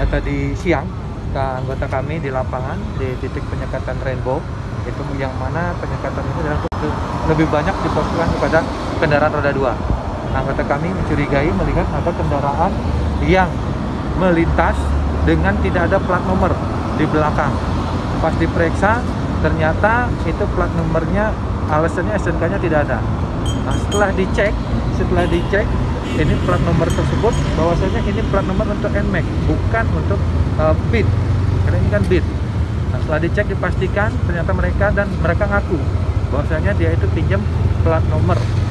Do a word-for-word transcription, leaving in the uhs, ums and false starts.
tadi siang ke anggota kami di lapangan di titik penyekatan Rainbow, itu yang mana penyekatan ini adalah lebih banyak difokuskan kepada kendaraan roda dua. Anggota kami mencurigai melihat ada kendaraan yang melintas dengan tidak ada plat nomor di belakang. Pas diperiksa ternyata itu plat nomornya, alasannya S N K-nya tidak ada. Nah, setelah dicek, setelah dicek ini plat nomor tersebut bahwasanya ini plat nomor untuk N M A X, bukan untuk uh, Beat. Karena ini kan Beat. Nah, setelah dicek dipastikan ternyata mereka dan mereka ngaku bahwasanya dia itu pinjam plat nomor